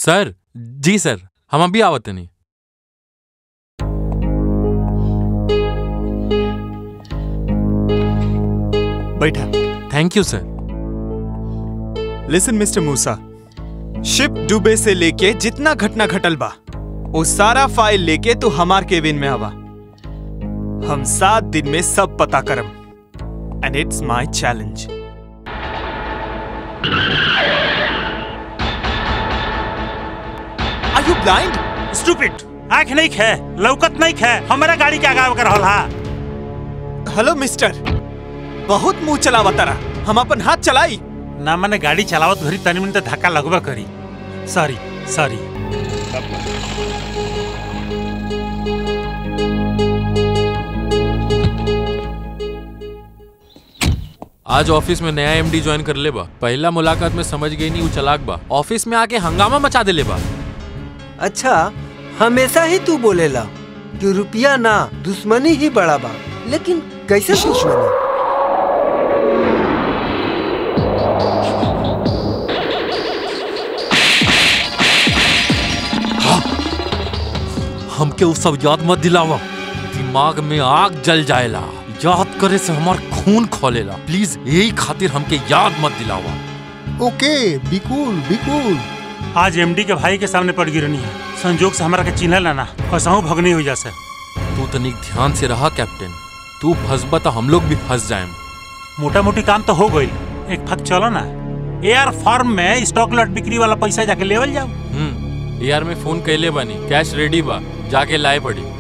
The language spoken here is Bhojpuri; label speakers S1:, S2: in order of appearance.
S1: सर जी सर, हम अभी आवत नहीं।
S2: बैठा।
S1: Thank you sir.
S2: Listen mister Musa, ship डूबे से लेके जितना घटना घटल बा वो सारा फाइल लेके तू हमार केबिन में आवा। हम 7 दिन में सब पता करम and it's my challenge. Are you blind?
S3: Stupid, आंख नहीं खे, लौकत नहीं खे, हमारा गाड़ी के आगे कर रहल हा।
S2: हेलो मिस्टर, बहुत मुंह चलावा तारा, हम अपन हाथ चलाई
S3: ना। मैंने गाड़ी चलावत घरी तनी मिनट धक्का लगवा करी। Sorry sorry.
S1: आज ऑफिस में नया एमडी ज्वाइन कर ले बा। पहला मुलाकात में समझ गई नहीं वो चलाक बा, ऑफिस में आके हंगामा मचा दे ले बा।
S4: अच्छा, हमेशा ही तू बोलेला कि रुपया ना दुश्मनी ही बड़ा बा, लेकिन कैसे दुश्मनी?
S1: हमके वो सब याद मत दिलावा, दिमाग में आग जल जाएला। याद करे से हमार खून खोलेला। प्लीज यही खातिर हमके याद मत दिलावा।
S5: ओके, बिल्कुल बिल्कुल।
S3: आज एमडी के भाई के सामने पड़ गिरनी है। संजोग से हमारा के चिन्ह लाना, फंसाऊं भगनी हो जासे।
S1: तू तनिक ध्यान से रहा कैप्टन, तू फंसबा तो हम लोग भी फंस जाएं।
S3: मोटा मोटी काम तो हो गई, एक फक चलो ना, एयर फार्म में स्टॉक लॉट बिक्री वाला पैसा जाके लेवल जाओ।
S1: यार मैं फोन कैले बानी, कैश रेडी बा, जाके लाए पड़ी।